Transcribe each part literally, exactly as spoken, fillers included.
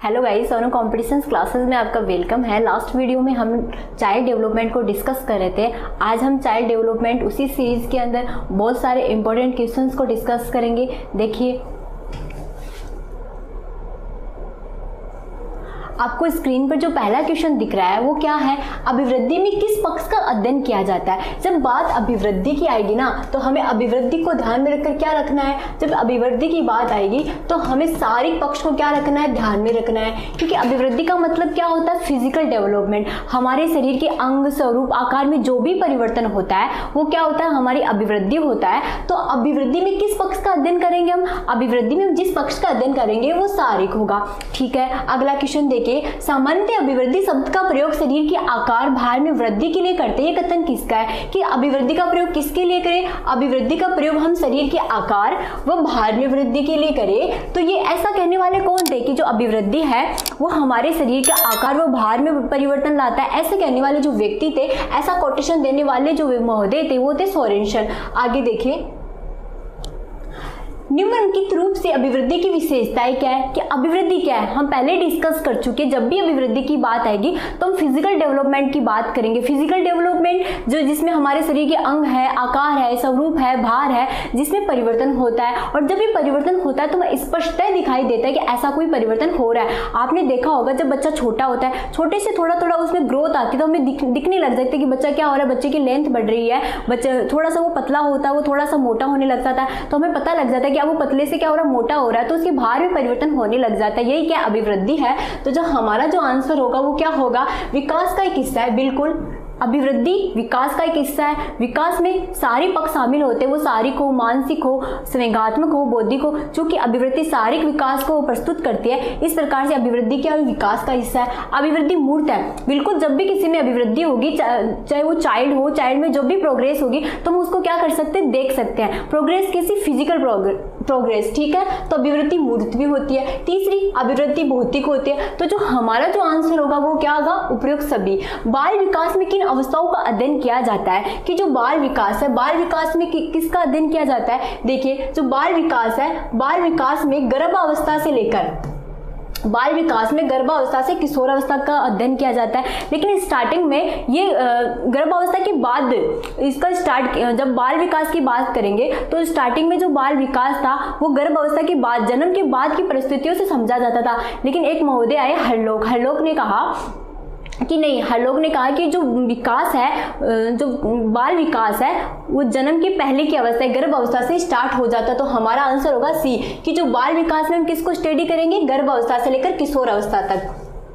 Hello guys, Sonu competitions classes में आपका welcome है। लास्ट वीडियो में हम चाइल्ड डेवलपमेंट को डिस्कस कर रहे थे। आज हम चाइल्ड डेवलपमेंट उसी सीरीज़ के अंदर बहुत सारे इंपॉर्टेंट क्वेश्चंस को डिस्कस करेंगे। देखिए, आपको स्क्रीन पर जो पहला क्वेश्चन दिख रहा है वो क्या है, अभिवृद्धि में किस पक्ष का अध्ययन किया जाता है। जब बात अभिवृद्धि की आएगी ना, तो हमें अभिवृद्धि को ध्यान में रखकर क्या रखना है, जब अभिवृद्धि की बात आएगी तो हमें सारी पक्ष को क्या रखना है, ध्यान में रखना है। क्योंकि अभिवृद्धि का मतलब क्या होता है, फिजिकल डेवलपमेंट। हमारे शरीर के अंग, स्वरूप, आकार में जो भी परिवर्तन होता है वो क्या होता है, हमारी अभिवृद्धि होता है। तो अभिवृद्धि में किस पक्ष का अध्ययन करेंगे हम, अभिवृद्धि में जिस पक्ष का अध्ययन करेंगे वो शारीरिक होगा। ठीक है, अगला क्वेश्चन देखिए, सामान्यतः अभिवृद्धि शब्द का प्रयोग शरीर के आकार, भार में वृद्धि के लिए करते हैं। ये कथन किसका है कि अभिवृद्धि का प्रयोग किसके लिए करें, अभिवृद्धि का प्रयोग हम शरीर के आकार व भार में वृद्धि के लिए करें। तो ये ऐसा कहने वाले कौन थे कि जो अभिवृद्धि है वो हमारे शरीर के आकार व भार में परिवर्तन लाता है। ऐसे कहने वाले जो व्यक्ति थे, ऐसा कोटेशन देने वाले जो महोदय थे वो थे सोरेनसन। आगे देखिए, निम्नलिखित रूप से अभिवृद्धि की विशेषताएं क्या है कि अभिवृद्धि क्या है हम पहले डिस्कस कर चुके। जब भी अभिवृद्धि की बात आएगी तो हम फिजिकल डेवलपमेंट की बात करेंगे। फिजिकल डेवलपमेंट जो जिसमें हमारे शरीर के अंग है, आकार है, स्वरूप है, भार है, जिसमें परिवर्तन होता है। और जब ये परिवर्तन होता है तो हमें स्पष्टतः दिखाई देता है कि ऐसा कोई परिवर्तन हो रहा है। आपने देखा होगा जब बच्चा छोटा होता है, छोटे से थोड़ा थोड़ा उसमें ग्रोथ आती है तो हमें दिख, दिखने लग जाता है कि बच्चा क्या हो रहा है, बच्चे की लेंथ बढ़ रही है, बच्चा थोड़ा सा वो पतला होता है, वो थोड़ा सा मोटा होने लग जाता है, तो हमें पता लग जाता है कि वो पतले से क्या हो रहा है, मोटा हो रहा है, तो उसके भार में परिवर्तन होने लग जाता है। यही क्या अभिवृद्धि है। तो जो हमारा जो आंसर होगा वो क्या होगा, विकास का एक हिस्सा है। बिल्कुल, अभिवृद्धि विकास का एक हिस्सा है। विकास में सारे पक्ष शामिल होते हैं, वो शारीरिक हो, मानसिक हो, संवेगात्मक हो, बौद्धिक हो। चूंकि अभिवृद्धि शारीरिक विकास को प्रस्तुत करती है, इस प्रकार से अभिवृद्धि क्या है, विकास का हिस्सा है। अभिवृद्धि मूर्त है। बिल्कुल, जब भी किसी में अभिवृद्धि होगी, चाहे वो चाइल्ड हो, चाइल्ड में जो भी प्रोग्रेस होगी तो हम उसको क्या कर सकते हैं, देख सकते हैं। प्रोग्रेस किसी फिजिकल प्रोग्रेस, ठीक है। तो अभिवृद्धि मूर्त भी होती है। तीसरी, अभिवृद्धि भौतिक होती है। तो जो हमारा जो आंसर होगा वो क्या होगा, उपयुक्त सभी। बाल विकास में किन अवस्थाओं का अध्ययन किया जाता है कि जो बाल विकास है, बाल विकास में कि, किसका अध्ययन किया जाता है। देखिए, जो बाल विकास है, बाल विकास में गर्भावस्था से लेकर बाल विकास में गर्भावस्था से किशोरावस्था का अध्ययन किया जाता है। लेकिन स्टार्टिंग में ये गर्भावस्था के बाद इसका स्टार्ट, जब बाल विकास की बात करेंगे तो स्टार्टिंग में जो बाल विकास था वो गर्भावस्था के बाद, जन्म के बाद की परिस्थितियों से समझा जाता था। लेकिन एक महोदय आए, हरलोक हरलोक ने कहा कि नहीं, हर लोग ने कहा कि जो विकास है, जो बाल विकास है वो जन्म के पहले की अवस्था, गर्भ अवस्था से स्टार्ट हो जाता है। तो हमारा आंसर होगा सी, कि जो बाल विकास में हम किसको स्टडी करेंगे, गर्भ अवस्था से लेकर किशोर अवस्था तक।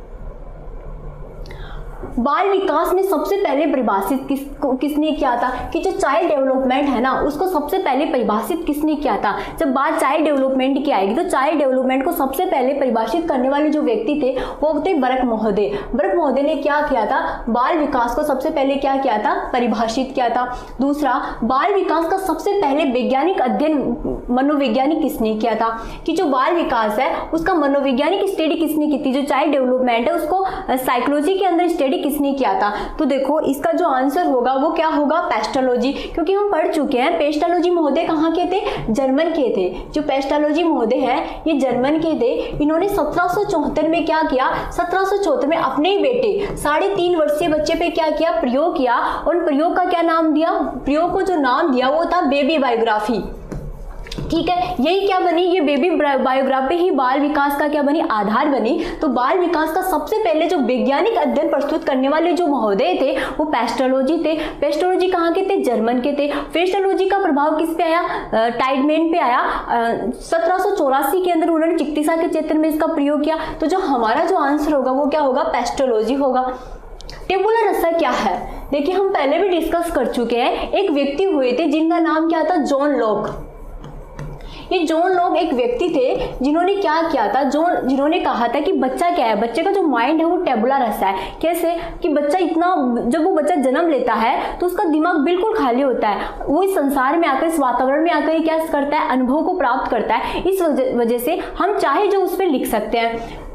बाल विकास में सबसे पहले परिभाषित किस किसने किया था कि जो चाइल्ड डेवलपमेंट है ना उसको सबसे पहले परिभाषित किसने किया था। जब बात चाइल्ड डेवलपमेंट की आएगी तो चाइल्ड डेवलपमेंट को सबसे पहले परिभाषित करने वाले जो व्यक्ति थे वो थे बर्क महोदय। बर्क महोदय ने क्या किया था, बाल विकास को सबसे पहले क्या किया था, परिभाषित किया था। दूसरा, बाल विकास का सबसे पहले वैज्ञानिक अध्ययन मनोवैज्ञानिक किसने किया था कि जो बाल विकास है उसका मनोवैज्ञानिक स्टडी किसने की थी। जो चाइल्ड डेवलपमेंट है उसको साइकोलॉजी के अंदर स्टडी किसने किया था। तो देखो, इसका जो आंसर होगा वो क्या होगा, पेस्टोलॉजी। क्योंकि हम पढ़ चुके हैं पेस्टोलॉजी महोदय कहाँ के थे, जर्मन के थे। जो पेस्टोलॉजी महोदय हैं ये जर्मन के थे। इन्होंने सत्रह सौ चौहत्तर में क्या किया, सत्रह सौ चौहत्तर में अपने ही बेटे साढ़े तीन वर्षीय बच्चे पे क्या किया, प्रयोग किया। और प्रयोग का क्या नाम दिया, प्रयोग को जो नाम दिया वो था बेबी बायोग्राफी। ठीक है, यही क्या बनी, ये बेबी बायोग्राफी ही बाल विकास का क्या बनी, आधार बनी। तो बाल विकास का सबसे पहले जो वैज्ञानिक अध्ययन प्रस्तुत करने वाले जो महोदय थे वो पेस्टोलॉजी थे। पेस्टोलॉजी कहाँ के थे, जर्मन के थे। पेस्टोलॉजी का प्रभाव किस पे आया, टाइडमैन पे आया। सत्रह सौ चौरासी के अंदर उन्होंने चिकित्सा के क्षेत्र में इसका प्रयोग किया। तो जो हमारा जो आंसर होगा वो क्या होगा, पेस्टोलॉजी होगा। टेबुलर रसा क्या है, देखिए हम पहले भी डिस्कस कर चुके हैं। एक व्यक्ति हुए थे जिनका नाम क्या था, जॉन लॉक। ये जॉन लॉक एक व्यक्ति थे जिन्होंने क्या किया था, जो जिन्होंने कहा था कि बच्चा क्या है, बच्चे का जो माइंड है वो टेबुलर रसा है। कैसे कि बच्चा इतना, जब वो बच्चा जन्म लेता है तो उसका दिमाग बिल्कुल खाली होता है। वो इस संसार में आकर, इस वातावरण में आकर क्या करता है, अनुभव को प्राप्त करता है। इस वजह से हम चाहे जो उस पर लिख सकते हैं।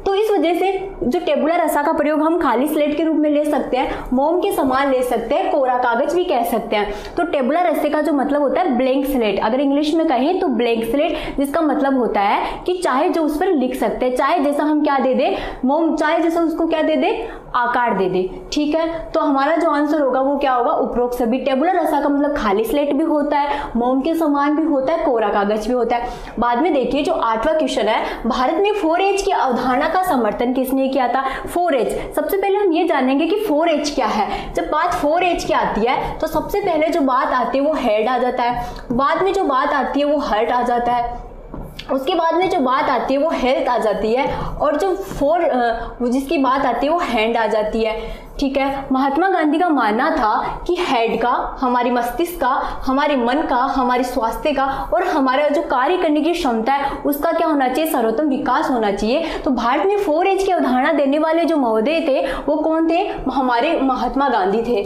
तो इस वजह से जो टेबुला रसा का प्रयोग हम खाली स्लेट के रूप में ले सकते हैं, मोम के समान ले सकते हैं, कोरा कागज भी कह सकते हैं। तो टेबुला रसे का जो मतलब होता है ब्लैंक स्लेट, अगर इंग्लिश में कहें तो ब्लैंक स्लेट, जिसका मतलब होता है कि चाहे जो उस पर लिख सकते हैं, चाहे जैसा हम क्या दे दे, मोम चाहे जैसा उसको क्या दे दे, आकार दे दे। ठीक है, तो हमारा जो आंसर होगा वो क्या होगा, उपरोक्त सभी। टेबुला रसा का मतलब खाली स्लेट भी होता है, मोम के समान भी होता है, कोरा कागज भी होता है। बाद में देखिए जो आठवां क्वेश्चन है, भारत में फोर एच की अवधारणा का समर्थन किसने किया था। फोर एच, सबसे पहले हम ये जानेंगे कि फोर एच क्या है। जब बात फोर एच की आती है तो सबसे पहले जो बात आती है वो हेड आ जाता है, बाद में जो बात आती है वो हार्ट आ जाता है, उसके बाद में जो बात आती है वो हेल्थ आ जाती है, और जो फोर जिसकी बात आती है वो हैंड आ जाती है। ठीक है, महात्मा गांधी का मानना था कि हेड का, हमारी मस्तिष्क का, हमारे मन का, हमारे स्वास्थ्य का और हमारा जो कार्य करने की क्षमता है उसका क्या होना चाहिए, सर्वोत्तम विकास होना चाहिए। तो भारत में फोर एच की अवधारणा देने वाले जो महोदय थे वो कौन थे, हमारे महात्मा गांधी थे।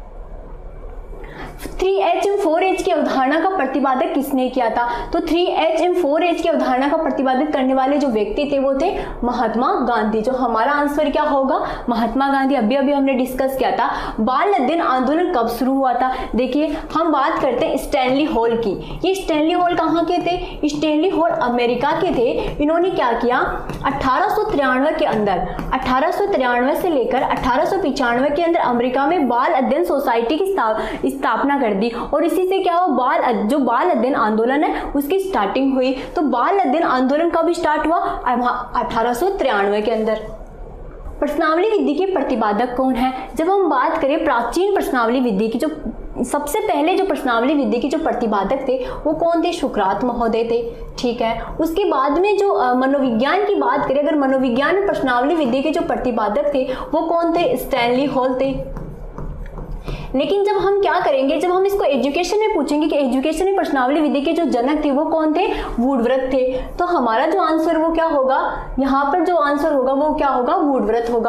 Three H M four H की अवधारणा का प्रतिपादक किसने किया था। तो three H M four H की अवधारणा का प्रतिपादित करने वाले जो व्यक्ति थे वो थे महात्मा गांधी। जो हमारा आंसर क्या होगा, महात्मा गांधी। अभी अभी हमने डिस्कस किया था बाल अध्ययन आंदोलन कब शुरू हुआ था। देखिए हम बात करते हैं स्टैनली हॉल की। ये स्टैनली हॉल कहाँ के थे, स्टैनली हॉल अमेरिका के थे। इन्होंने क्या किया, अठारह सौ तिरानवे के अंदर, अठारह सौ तिरानवे से लेकर अठारह सौ पिचानवे के अंदर अमेरिका में बाल अध्ययन सोसाइटी की स्थापना कर दी, और इसी से क्या हुआ, बाल जो बाल अध्ययन आंदोलन है उसकी स्टार्टिंग हुई। तो बाल अध्ययन आंदोलन कब स्टार्ट हुआ, अठारह सौ तिरानवे के अंदर। प्रश्नावली विधि के प्रतिपादक कौन है। जब हम बात करें प्राचीन प्रश्नावली विधि की, जो सबसे पहले जो प्रश्नावली विधि के जो प्रतिपादक थे वो कौन थे, सुकरात महोदय थे। ठीक है, उसके बाद में जो मनोविज्ञान की बात करें, अगर मनोविज्ञान में प्रश्नावली विधि के जो प्रतिपादक थे वो कौन थे, स्टैनली हॉल थे। लेकिन जब हम क्या करेंगे, जब हम इसको एजुकेशन में पूछेंगे कि एजुकेशन में प्रश्नावली विधि के जो जनक थे वो कौन थे, वुडवर्थ थे। तो हमारा जो आंसर वो क्या होगा, यहाँ पर जो आंसर होगा वो क्या होगा, वुडवर्थ होगा।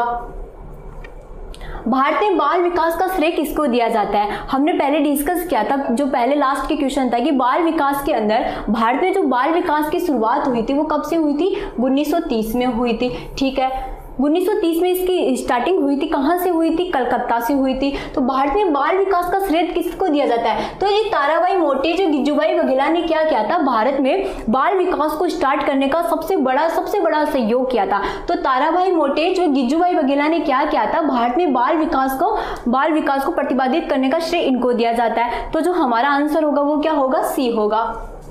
भारतीय बाल विकास का श्रेय किसको दिया जाता है। हमने पहले डिस्कस किया था, जो पहले लास्ट के क्वेश्चन था कि बाल विकास के अंदर भारत में जो बाल विकास की शुरुआत हुई थी वो कब से हुई थी, उन्नीस सौ तीस में हुई थी। ठीक है, उन्नीस सौ तीस में इसकी स्टार्टिंग हुई थी, कहाँ से हुई थी, कलकत्ता से हुई थी। तो भारत में बाल विकास का श्रेय किसको दिया जाता है, तो ये ताराबाई मोटे, जो गिजुबाई बघेला ने क्या किया था, भारत में बाल विकास को स्टार्ट करने का सबसे बड़ा सबसे बड़ा सहयोग किया था। तो ताराबाई मोटे, जो गिजुबाई बघेला ने क्या किया था, भारत में बाल विकास को बाल विकास को प्रतिपादित करने का श्रेय इनको दिया जाता है। तो जो हमारा आंसर होगा वो क्या होगा, सी होगा।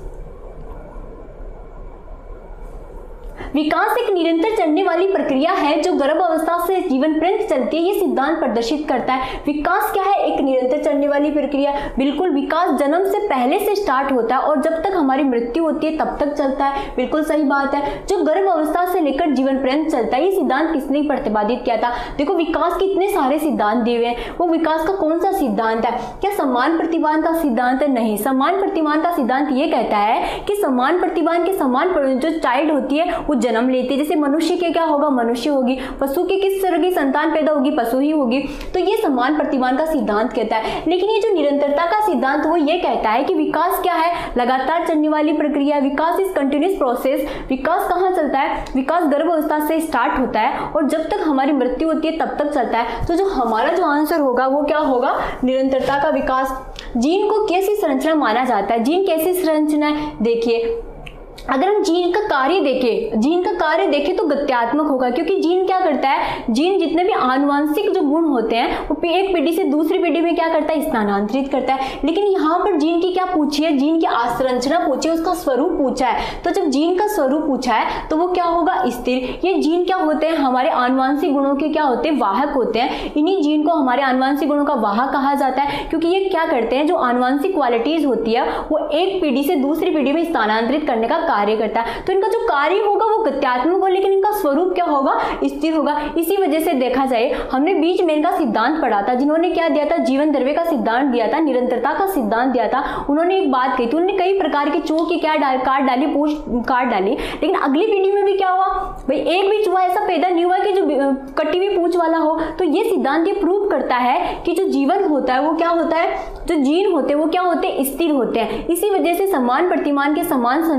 विकास एक निरंतर चलने वाली प्रक्रिया है जो गर्भ अवस्था से जीवन पर्यंत चलती है, ये सिद्धांत प्रदर्शित करता है। विकास क्या है, एक निरंतर चलने वाली प्रक्रिया। बिल्कुल, विकास जन्म से पहले से स्टार्ट होता है और जब तक हमारी मृत्यु होती है तब तक चलता है। बिल्कुल सही बात है, जो गर्भ अवस्था से लेकर जीवन पर्यंत चलता है, ये सिद्धांत किसने प्रतिपादित किया था। देखो विकास के इतने सारे सिद्धांत दिए हुए हैं, वो विकास का कौन सा सिद्धांत है, क्या समान प्रतिमान का सिद्धांत है, नहीं। समान प्रतिमान का सिद्धांत ये कहता है कि समान प्रतिमान के समान जो चाइल्ड होती है वो जन्म लेती है। जैसे मनुष्य के क्या होगा, मनुष्य होगी, पशु के किस तरह की संतान पैदा होगी, पशु ही होगी। तो ये समान प्रतिमान का सिद्धांत कहता है। लेकिन ये जो निरंतरता का सिद्धांत वो ये कहता है कि विकास क्या है, लगातार चलने वाली प्रक्रिया। Vikas is continuous process. विकास कहाँ चलता है, विकास गर्भ अवस्था से स्टार्ट होता है और जब तक हमारी मृत्यु होती है तब तक चलता है। तो जो हमारा जो आंसर होगा वो क्या होगा, निरंतरता का विकास। जीन को कैसी संरचना माना जाता है, जीन कैसी संरचना है, देखिए अगर हम जीन का कार्य देखें, जीन का कार्य देखें तो गत्यात्मक होगा, क्योंकि जीन क्या करता है, जीन जितने भी आनुवंशिक जो गुण होते हैं वो एक पीढ़ी से दूसरी पीढ़ी में क्या करता है, स्थानांतरित करता है। लेकिन यहाँ पर जीन की क्या पूछी है, जीन की आसंरचना पूछी है, उसका स्वरूप पूछा है। तो जब जीन का स्वरूप पूछा है तो वो क्या होगा, स्थिर। ये जीन क्या होते हैं, हमारे आनुवंशिक गुणों के क्या होते हैं, वाहक होते हैं। इन्हीं जीन को हमारे आनुवंशिक गुणों का वाहक कहा जाता है, क्योंकि ये क्या करते हैं, जो आनुवंशिक क्वालिटीज होती है वो एक पीढ़ी से दूसरी पीढ़ी में स्थानांतरित करने का कार्य करता है। तो इनका जो कार्य होगा वो गत्यात्मक होगा, लेकिन इनका स्वरूप क्या होगा, स्थिर होगा। इसी वजह से देखा जाए, हमने बीच में इनका सिद्धांत पढ़ा था, जिन्होंने क्या दिया था, जीवन द्रव्य का सिद्धांत दिया था, निरंतरता का सिद्धांत दिया था। उन्होंने एक बात कही थी, उन्होंने कई प्रकार के चूहों की क्या डाल काट डाली, पूछ काट डाली। लेकिन अगली पीढ़ी में भी क्या हुआ भाई, एक भी चूहा ऐसा पैदा नहीं हुआ कि जो कटी हुई पूंछ वाला हो। तो ये सिद्धांत ये प्रूव करता है कि जो जीवन होता है वो क्या होता है, जो जीन होते हैं वो क्या होते हैं, स्थिर होते हैं। इसी वजह से समान प्रतिमान के समान संतान पैदा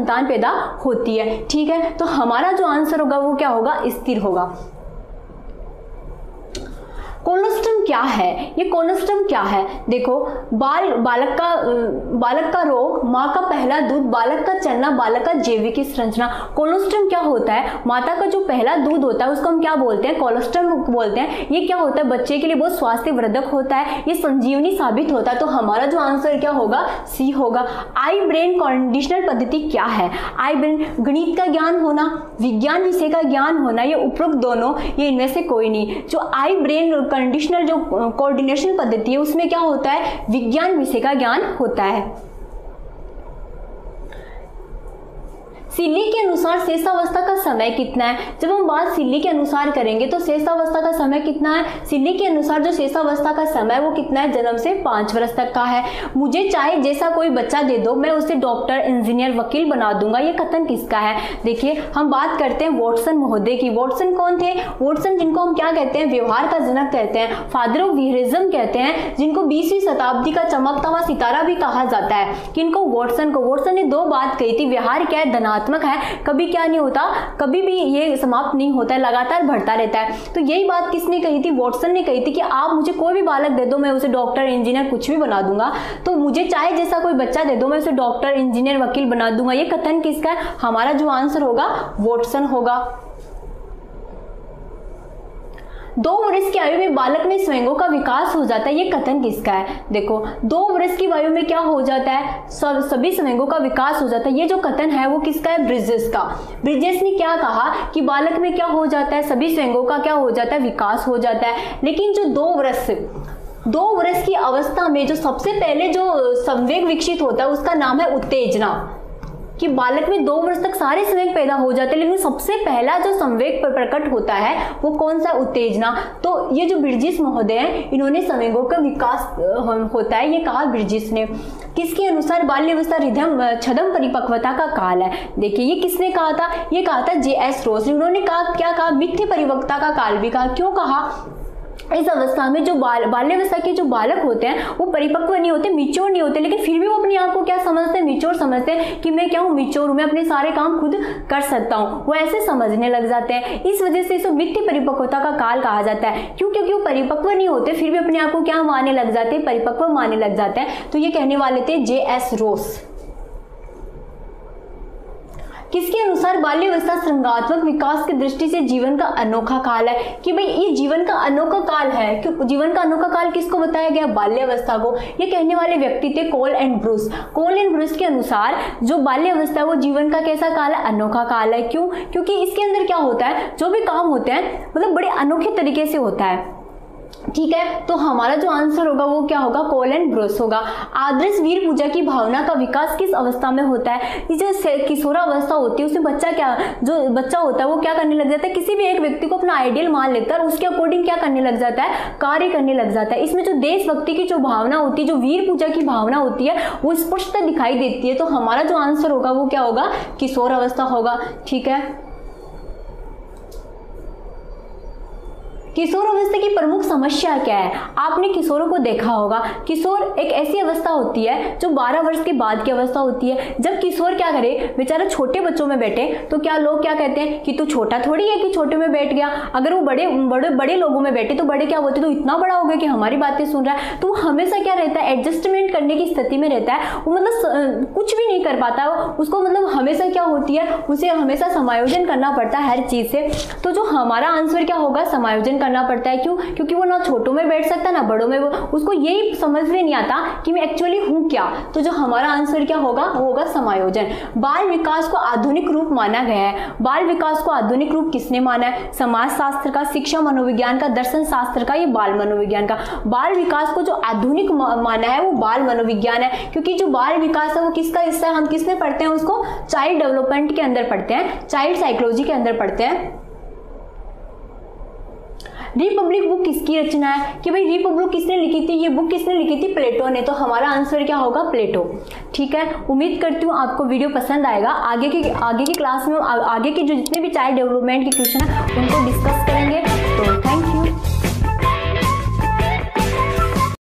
पैदा होती है। ठीक है, तो हमारा जो आंसर होगा वो क्या होगा, स्थिर होगा। कोलोस्ट्रम क्या है, ये कोलोस्ट्रम क्या है, देखो बाल बालक का बालक का रोग, माँ का पहला दूध, बालक का चलना, बालक का जैविक संरचना। कोलोस्ट्रम क्या होता है, माता का जो पहला दूध होता है उसको हम क्या बोलते हैं, कोलोस्ट्रम बोलते हैं। ये क्या होता है, बच्चे के लिए बहुत स्वास्थ्यवर्धक होता है, ये संजीवनी साबित होता है। तो हमारा जो आंसर क्या होगा, सी होगा। आई ब्रेन कंडीशनर पद्धति क्या है, आई ब्रेन गणित का ज्ञान होना, विज्ञान विषय का ज्ञान होना, ये उपरोक्त दोनों, ये इनमें से कोई नहीं। जो आई ब्रेन कंडीशनल जो कोऑर्डिनेशन पद्धति है उसमें क्या होता है, विज्ञान विषय का ज्ञान होता है। सिल्ली के अनुसार शेषावस्था का समय कितना है, जब हम बात सिल्ली के अनुसार करेंगे तो शेषावस्था का समय कितना है, सिल्ली के अनुसार जो शेषावस्था का समय वो कितना है, जन्म से पांच वर्ष तक का है। मुझे चाहे जैसा कोई बच्चा दे दो, मैं उसे डॉक्टर, इंजीनियर, वकील बना दूंगा, ये कथन किसका है। देखिए हम बात करते हैं वॉटसन महोदय की। वॉटसन कौन थे, वॉटसन जिनको हम क्या कहते हैं, व्यवहार का जनक कहते हैं, फादर ऑफ व्हीरिज्म कहते हैं, जिनको बीसवीं शताब्दी का चमकता हुआ सितारा भी कहा जाता है। किनको, वॉटसन को। वॉटसन ने दो बात कही थी, व्यवहार क्या है, धनात्मक है, कभी क्या नहीं होता, कभी भी ये समाप्त नहीं होता है, लगातार बढ़ता रहता है। तो यही बात किसने कही थी, वॉटसन ने कही थी कि आप मुझे कोई भी बालक दे दो, मैं उसे डॉक्टर, इंजीनियर कुछ भी बना दूंगा। तो मुझे चाहे जैसा कोई बच्चा दे दो, मैं उसे डॉक्टर, इंजीनियर, वकील बना दूंगा। ये कथन किसका है, हमारा जो आंसर होगा वॉटसन होगा। दो वर्ष की आयु में बालक में स्वयंगों का विकास हो जाता है, ये कथन किसका है। देखो दो वर्ष की आयु में क्या हो जाता है, सब सभी स्वयंगों का विकास हो जाता है। ये जो कथन है वो किसका है, ब्रिजेस का। ब्रिजेस ने क्या कहा कि बालक में क्या हो जाता है, सभी स्वयंगों का क्या हो जाता है, विकास हो जाता है। लेकिन जो दो वर्ष दो वर्ष की अवस्था में जो सबसे पहले जो संवेग विकसित होता है उसका नाम है उत्तेजना, कि बालक में दो वर्ष तक सारे संवेग पैदा हो जाते हैं, लेकिन सबसे पहला जो संवेग प्रकट होता है वो कौन सा, उत्तेजना। तो ये जो ब्रिजेस महोदय हैं, इन्होंने संवेगों का विकास होता है ये कहा ब्रिजेस ने। किसके अनुसार, बाल्यावस्था रिधम छदम परिपक्वता का काल है। देखिए ये किसने कहा था, ये कहा था जे एस रोस। उन्होंने कहा, क्या कहा, मिथ्य परिपक्वता का काल भी कहा। क्यों कहा, इस अवस्था में जो बाल बाल्यावस्था के जो बालक होते हैं वो परिपक्व नहीं होते, मिच्योर नहीं होते, लेकिन फिर भी वो अपने आप को क्या समझते हैं, मिच्योर समझते हैं कि मैं क्या हूँ, मिच्योर हूँ, मैं अपने सारे काम खुद कर सकता हूँ, वो ऐसे समझने लग जाते हैं। इस वजह से इसे मिथ्य परिपक्वता का काल कहा जाता है। क्यों, क्योंकि वो परिपक्व नहीं होते फिर भी अपने आप को क्या मानने लग जाते हैं, परिपक्व मानने लग जाते हैं। तो ये कहने वाले थे जे एस रोस। किसके अनुसार बाल्यावस्था श्रृंगात्मक विकास की दृष्टि से जीवन का अनोखा काल है, कि भाई ये जीवन का अनोखा काल है। क्यों जीवन का अनोखा काल किसको बताया गया, बाल्यावस्था को। ये कहने वाले व्यक्ति थे Cole and Bruce. Cole and Bruce के अनुसार जो बाल्यावस्था है वो जीवन का कैसा काल है, अनोखा काल है। क्यों, क्योंकि इसके अंदर क्या होता है, जो भी काम होते हैं मतलब बड़े अनोखे तरीके से होता है। ठीक है, तो हमारा जो आंसर होगा वो क्या होगा, कोल एंड ब्रूस होगा। आदर्श वीर पूजा की भावना का विकास किस अवस्था में होता है, ये जो किशोरावस्था होती है उसमें बच्चा क्या जो बच्चा होता है वो क्या करने लग जाता है, किसी भी एक व्यक्ति को अपना आइडियल मान लेता है और उसके अकॉर्डिंग क्या करने लग जाता है, कार्य करने लग जाता है। इसमें जो देशभक्ति की जो भावना होती है, जो वीर पूजा की भावना होती है वो स्पष्टता दिखाई देती है। तो हमारा जो आंसर होगा वो क्या होगा, किशोर अवस्था होगा। ठीक है, किशोर अवस्था की प्रमुख समस्या क्या है, आपने किशोरों को देखा होगा। किशोर एक ऐसी अवस्था होती है जो बारह वर्ष के बाद की अवस्था होती है। जब किशोर क्या करे, बेचारा छोटे बच्चों में बैठे तो क्या लोग क्या कहते हैं कि तू छोटा थोड़ी है कि छोटे में बैठ गया। अगर वो बड़े बड़े बड़े लोगों में बैठे तो बड़े क्या बोलते, तो इतना बड़ा हो गया कि हमारी बातें सुन रहा है। तो वो हमेशा क्या रहता है, एडजस्टमेंट करने की स्थिति में रहता है। वो मतलब कुछ भी नहीं कर पाता, उसको मतलब हमेशा क्या होती है, उसे हमेशा समायोजन करना पड़ता है हर चीज से। तो जो हमारा आंसर क्या होगा, समायोजन करना पड़ता है। क्यों, क्योंकि वो ना छोटों में बैठ सकता ना बड़ों में, वो उसको यही समझ में नहीं आता कि मैं एक्चुअली हूं क्या। तो जो हमारा आंसर क्या होगा, वो होगा समायोजन। बाल विकास को आधुनिक रूप माना गया है। बाल विकास को आधुनिक रूप किसने माना है, समाज शास्त्र का, शिक्षा मनोविज्ञान का, दर्शन शास्त्र का, ये बाल मनोविज्ञान का। बाल विकास को जो आधुनिक माना है वो बाल मनोविज्ञान है, क्योंकि जो बाल विकास है वो किसका हिस्सा है, हम किसमें पढ़ते हैं उसको, चाइल्ड डेवलपमेंट के अंदर पढ़ते हैं, चाइल्ड साइकोलॉजी के अंदर पढ़ते हैं। रिपब्लिक बुक किसकी रचना है, कि भाई रिपब्लिक किसने लिखी थी, ये बुक किसने लिखी थी, प्लेटो ने। तो हमारा आंसर क्या होगा, प्लेटो। ठीक है, उम्मीद करती हूँ आपको वीडियो पसंद आएगा। आगे की आगे की क्लास में आगे के जो जितने भी चाइल्ड डेवलपमेंट के क्वेश्चन है उनको डिस्कस करेंगे। तो थैंक यू।